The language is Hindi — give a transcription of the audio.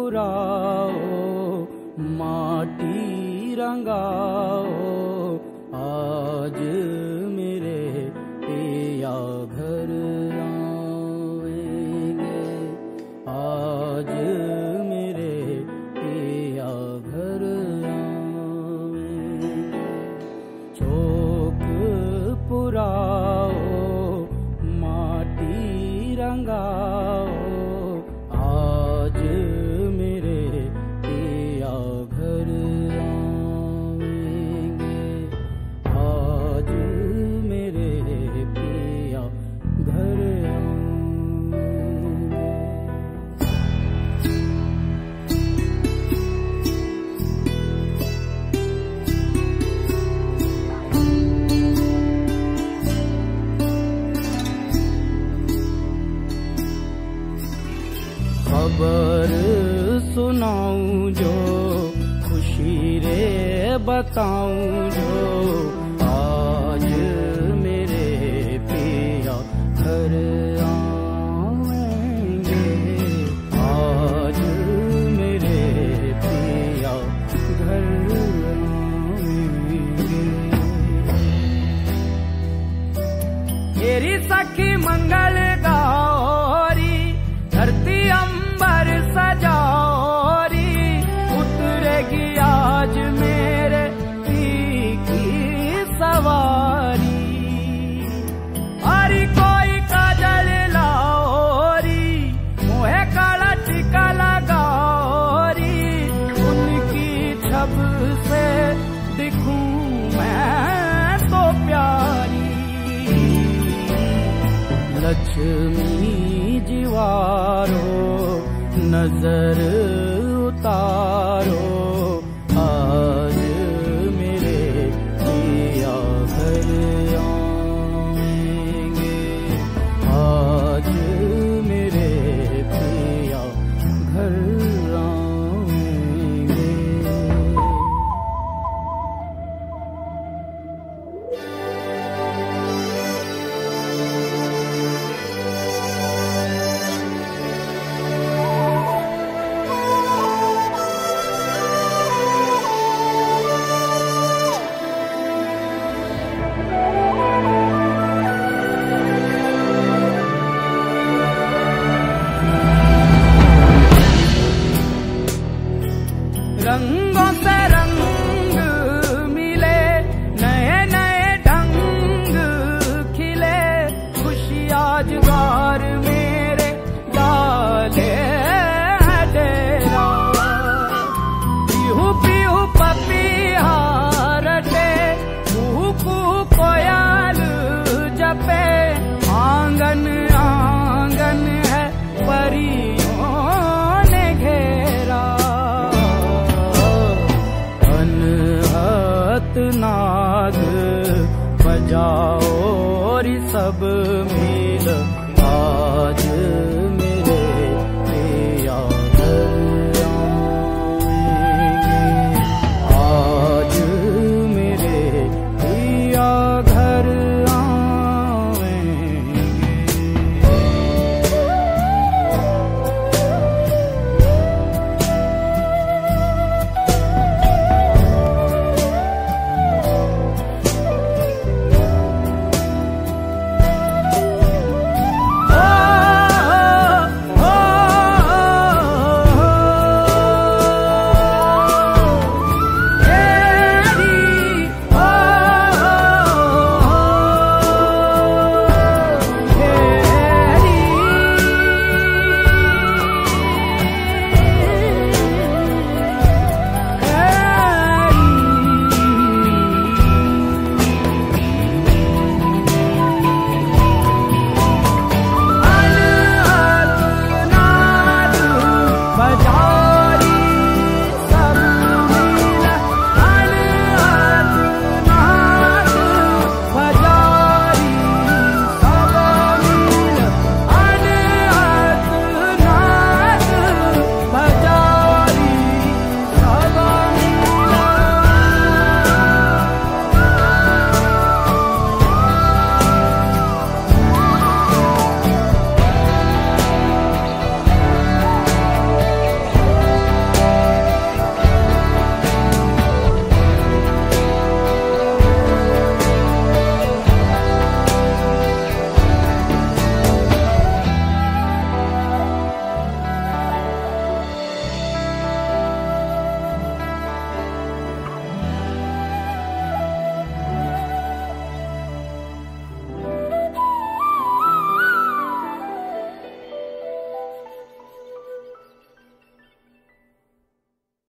पुराओ माटी रंगाओ, आज मेरे पिया घर आवेंगे, आज मेरे पिया घर आवेंगे। चौक पुराओ माटी रंगाओ, आज मेरे पिया घर आवेंगे, आज मेरे पिया घर आवेंगे। खबर सुनाऊं जो, खुशी रे बताऊं जो, आज मेरे पिया घर आवेंगे, आज मेरे पिया घर आवेंगे। मेरी सखी मंगल गौरी, धरती अंबर सजाओरी, उतरेगी आज मेरे पी की सवारी। अरे कोई काजल लाओरी, मोहे काला टीका लगाओरी, उनकी छब से दिखूं मैं तो प्यारी। लक्ष्मी जीवारो नजर उतारो, आज मेरे पिया घर आवेंगे, आज मेरे पिया घर आवेंगे। रंगों से रंग मिले, नए नए ढंग खिले, खुशी आज ghar मेरे डाले है डेरा। पीहू पीहू पपिया रटे, कुहू कुहू कोयल जपे, आंगन आंगन है परियों ने घेरा। नाद बजाओ रि सब में